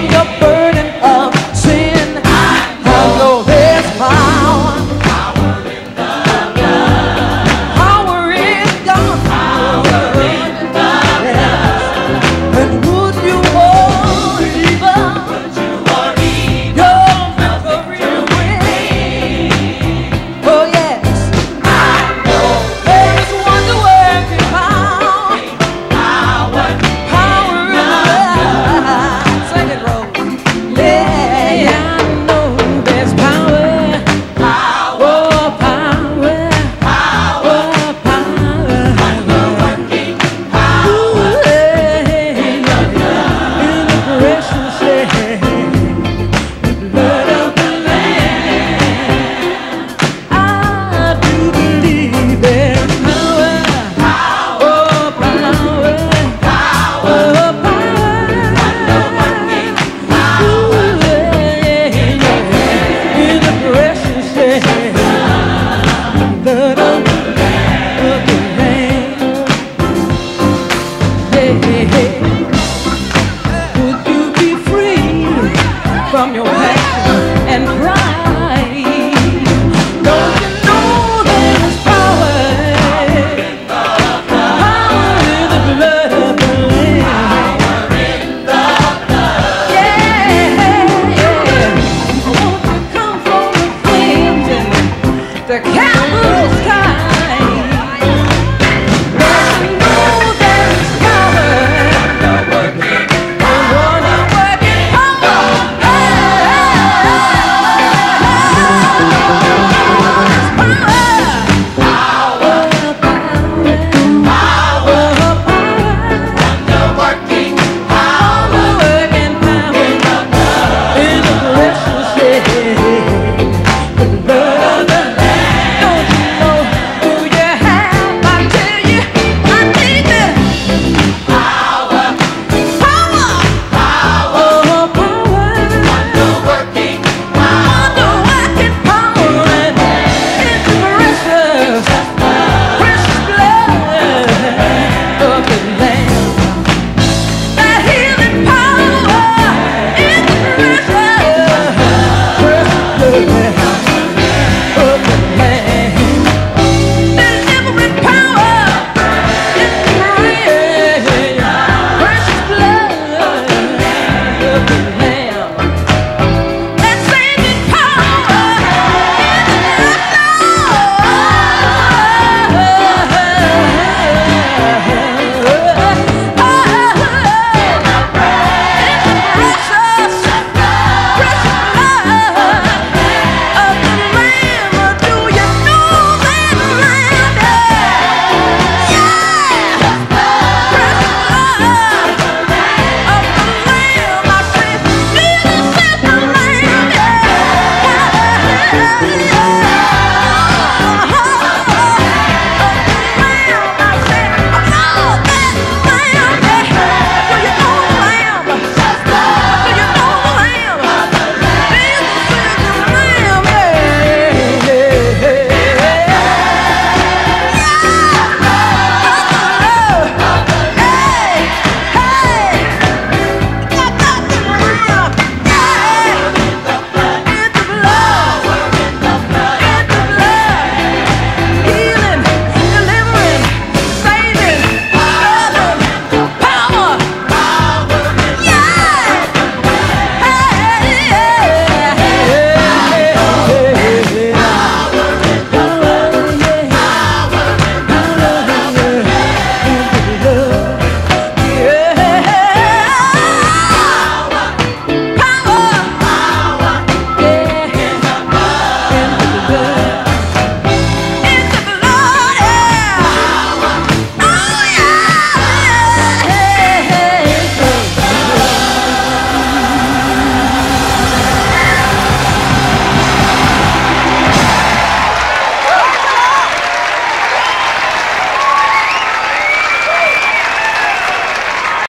the burden of sin. I know there's power. Power in the blood. Power in God's blood. Power in the blood. And would you or even your victory win? Oh yes, I know there's wonder-working power. Power in the blood. Sing it, Rose. Yeah, I know there's power. Power, power, power, power. Wonder-working power. Ooh, yeah. In the precious blood of the Lamb. I do believe there's power. Power, power, power, wonder-working power. Ooh, yeah. In the precious blood of the Lamb. Would you be free from your passion and pride? Don't you know there's power? Power in the blood of the Lamb. Yeah, yeah. Won't you come from the flames and the Calvary sky? Don't you know there's power? Wonder-working power. Precious blood of the Lamb.